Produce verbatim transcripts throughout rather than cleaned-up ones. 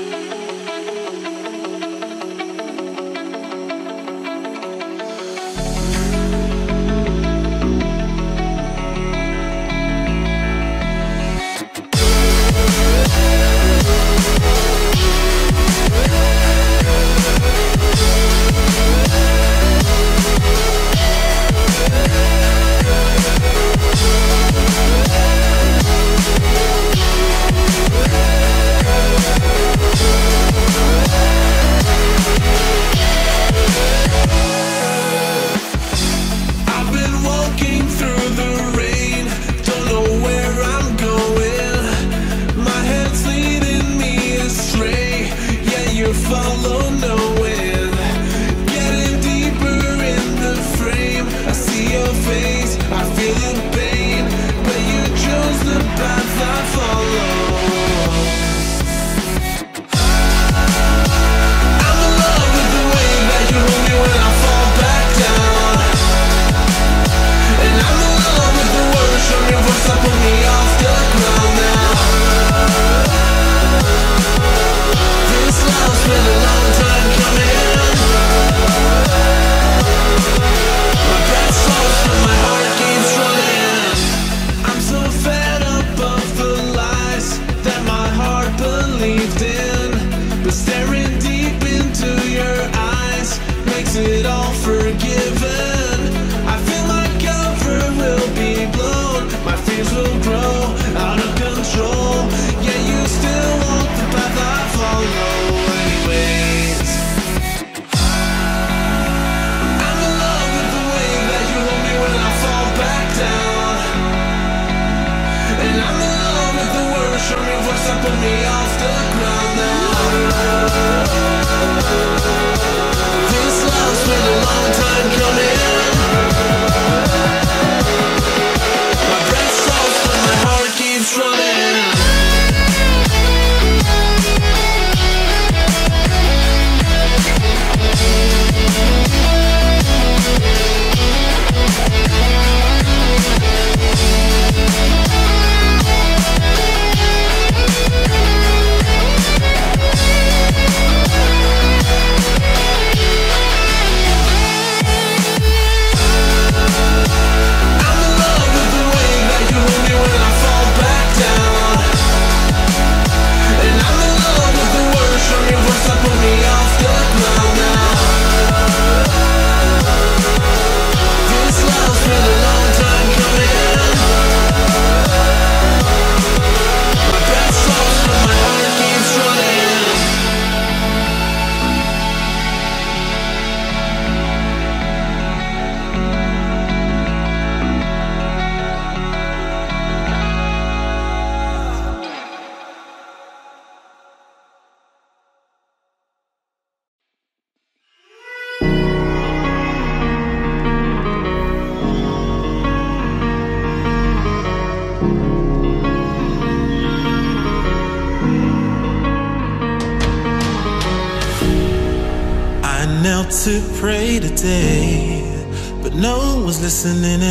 To pray today, but no one's listening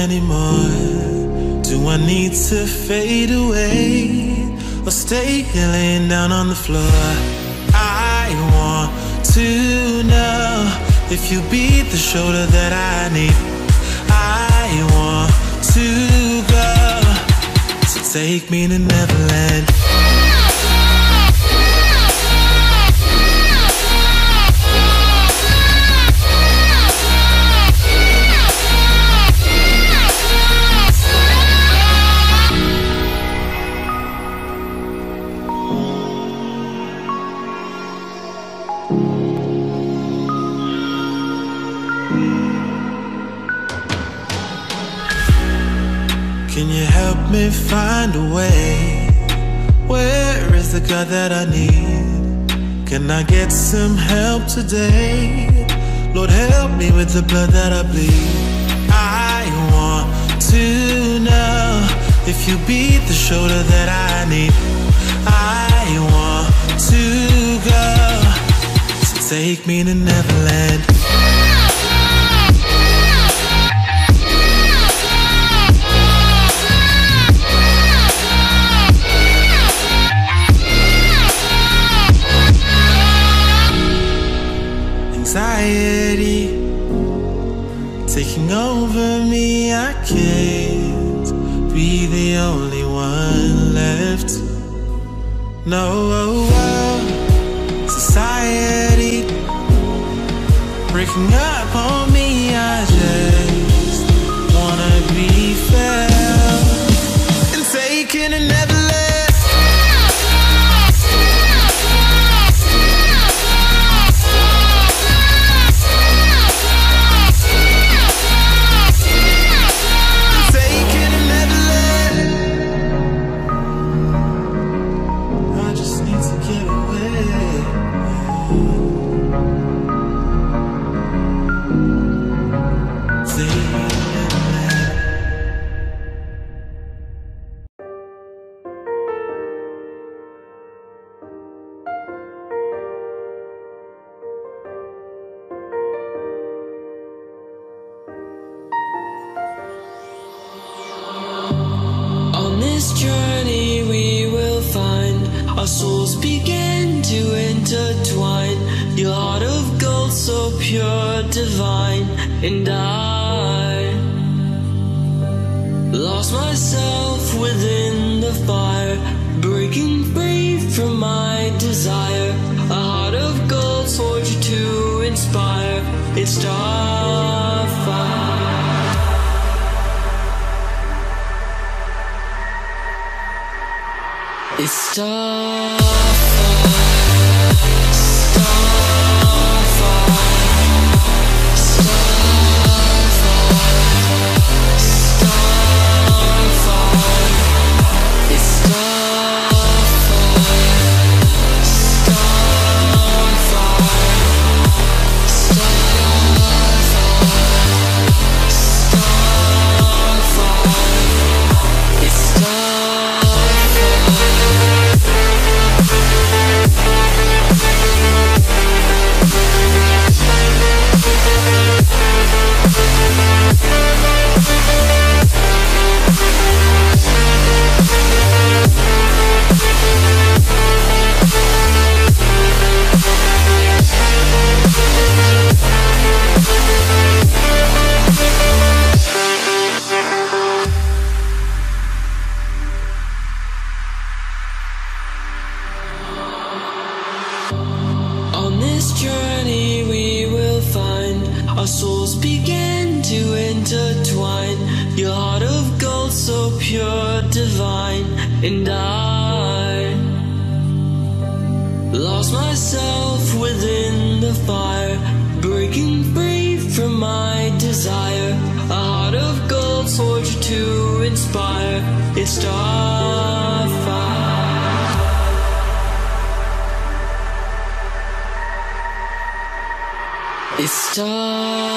anymore. Do I need to fade away or stay here laying down on the floor? I want to know if you be the shoulder that I need. I want to go, so take me to Neverland. Can you help me find a way? Where is the God that I need? Can I get some help today? Lord, help me with the blood that I bleed. I want to know if you be the shoulder that I need. I want to go, so take me to Neverland. No, society breaking up on me. I just wanna be felt and taken and never left. Taken and never left. I just need to get away. On this journey we will find our souls begin to intertwine. Your heart of gold so pure, divine. And I lost myself within the fire, breaking free from my desire. A heart of gold forged you to inspire. It's starfire. It's starfire. On this journey we will find our souls begin to intertwine. Your heart of gold so pure, divine. And I lost myself within the fire, breaking free from my desire. A heart of gold forged to inspire. It's starfire. It's starfire.